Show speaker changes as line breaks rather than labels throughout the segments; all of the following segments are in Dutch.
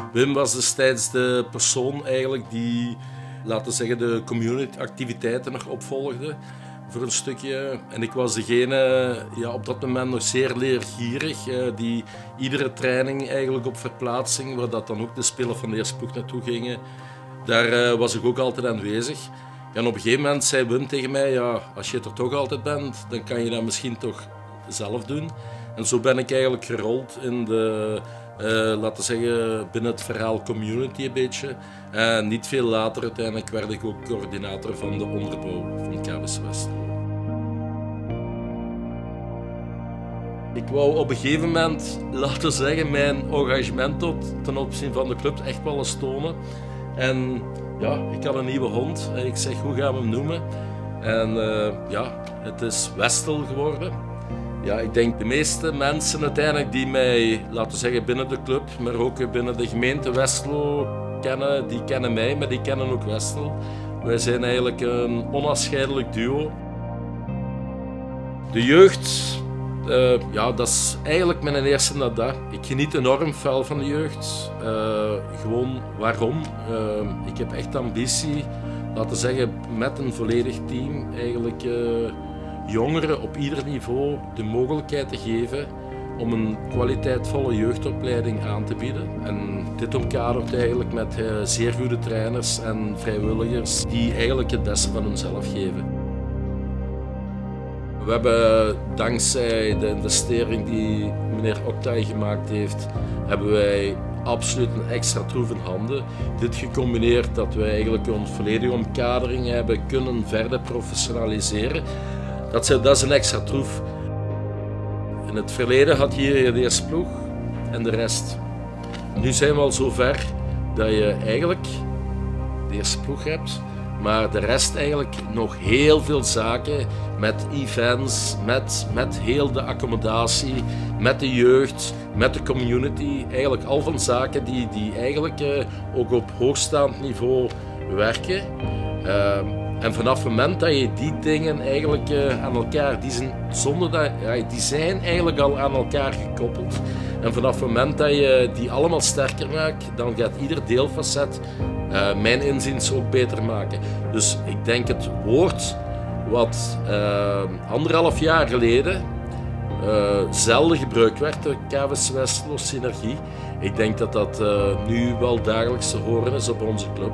Wim was destijds de persoon eigenlijk die, laten we zeggen, de community-activiteiten nog opvolgde voor een stukje. En ik was degene, op dat moment nog zeer leergierig, die iedere training eigenlijk op verplaatsing, waar dat dan ook de spelers van de eerste ploeg naartoe gingen, daar was ik ook altijd aanwezig. En op een gegeven moment zei Wim tegen mij, ja, als je er toch altijd bent, dan kan je dat misschien toch zelf doen. En zo ben ik eigenlijk gerold in de, laten we zeggen, binnen het verhaal community een beetje. En niet veel later uiteindelijk werd ik ook coördinator van de onderbouw van KVC Westerlo. Ik wou op een gegeven moment, laten we zeggen, mijn engagement ten opzichte van de club echt wel eens tonen. En ja, ik had een nieuwe hond. Ik zeg, hoe gaan we hem noemen? En het is Westel geworden. Ja, ik denk de meeste mensen uiteindelijk die mij, laten we zeggen, binnen de club, maar ook binnen de gemeente Westerlo kennen, die kennen mij, maar die kennen ook Westel. Wij zijn eigenlijk een onafscheidelijk duo. De jeugd, dat is eigenlijk mijn eerste nadat. Ik geniet enorm fel van de jeugd. Gewoon waarom? Ik heb echt ambitie, laten we zeggen, met een volledig team eigenlijk jongeren op ieder niveau de mogelijkheid te geven om een kwaliteitvolle jeugdopleiding aan te bieden. En dit omkadert eigenlijk met zeer goede trainers en vrijwilligers die eigenlijk het beste van hunzelf geven. We hebben dankzij de investering die meneer Oktay gemaakt heeft, hebben wij absoluut een extra troef in handen. Dit gecombineerd dat wij eigenlijk een volledige omkadering hebben kunnen verder professionaliseren. Dat is een extra troef. In het verleden had je hier de eerste ploeg en de rest. Nu zijn we al zo ver dat je eigenlijk de eerste ploeg hebt, maar de rest eigenlijk nog heel veel zaken met events, met heel de accommodatie, met de jeugd, met de community. Eigenlijk al van zaken die eigenlijk ook op hoogstaand niveau werken. En vanaf het moment dat je die dingen eigenlijk aan elkaar, die zijn eigenlijk al aan elkaar gekoppeld. En vanaf het moment dat je die allemaal sterker maakt, dan gaat ieder deelfacet mijn inziens ook beter maken. Dus ik denk het woord wat 1,5 jaar geleden zelden gebruikt werd, de KVC Westerlo synergie. Ik denk dat dat nu wel dagelijks te horen is op onze club.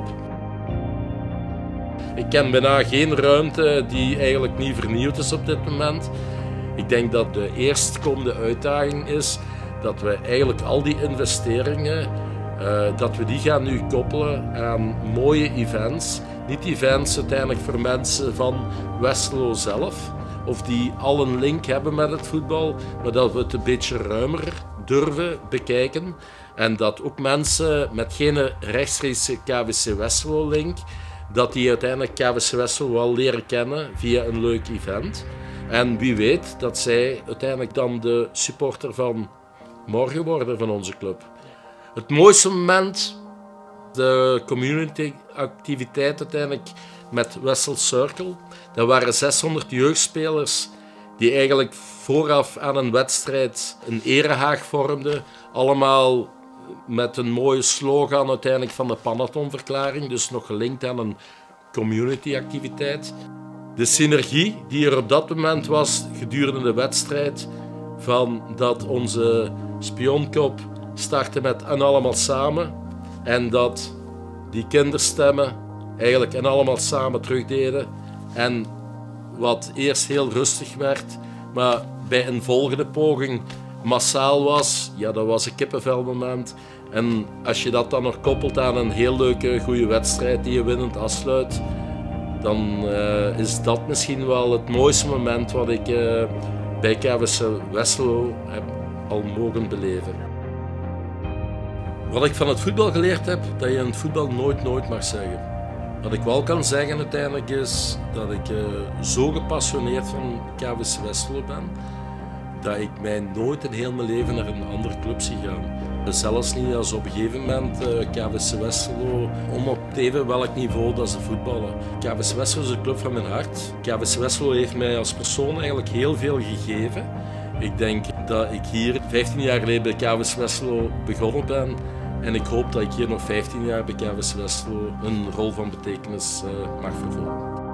Ik ken bijna geen ruimte die eigenlijk niet vernieuwd is op dit moment. Ik denk dat de eerstkomende uitdaging is dat we eigenlijk al die investeringen, dat we die gaan nu koppelen aan mooie events. Niet events uiteindelijk voor mensen van Westerlo zelf, of die al een link hebben met het voetbal, maar dat we het een beetje ruimer durven bekijken. En dat ook mensen met geen rechtstreekse KVC Westerlo link, dat die uiteindelijk KVC Westerlo wel leren kennen via een leuk event. En wie weet dat zij uiteindelijk dan de supporter van morgen worden van onze club. Het mooiste moment, de community activiteit uiteindelijk met Westel Circle. Dat waren 600 jeugdspelers die eigenlijk vooraf aan een wedstrijd een erehaag vormden. Allemaal met een mooie slogan uiteindelijk van de Panathon-verklaring, dus nog gelinkt aan een community-activiteit. De synergie die er op dat moment was gedurende de wedstrijd, van dat onze spionkop startte met En allemaal samen en dat die kinderstemmen eigenlijk En allemaal samen terugdeden en wat eerst heel rustig werd, maar bij een volgende poging massaal was, ja, dat was een kippenvelmoment. En als je dat dan nog koppelt aan een heel leuke, goede wedstrijd die je winnend afsluit, dan is dat misschien wel het mooiste moment wat ik bij KVC Westerlo heb al mogen beleven. Wat ik van het voetbal geleerd heb, dat je in het voetbal nooit mag zeggen. Wat ik wel kan zeggen uiteindelijk is dat ik zo gepassioneerd van KVC Westerlo ben, dat ik mij nooit in heel mijn leven naar een andere club zie gaan. Zelfs niet als op een gegeven moment KVC Westerlo, om op even welk niveau dat ze voetballen. KVC Westerlo is een club van mijn hart. KVC Westerlo heeft mij als persoon eigenlijk heel veel gegeven. Ik denk dat ik hier 15 jaar geleden bij KVC Westerlo begonnen ben. En ik hoop dat ik hier nog 15 jaar bij KVS Westlo een rol van betekenis mag vervullen.